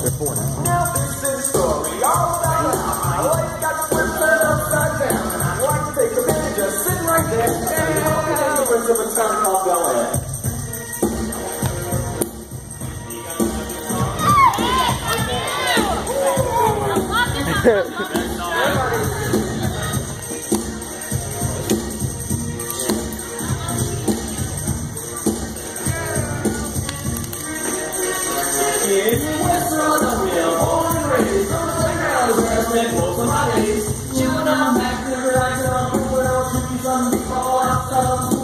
They're 4 now. Now this is a story all about how my life got flipped upside down. And I'd like to take a minute just sitting right there and tell you all the difference of a town called Bel Air. In West Philadelphia, born and raised, on the playground is where I spent most of my days. Chewing on my back, never acting on when I was shooting some people outside of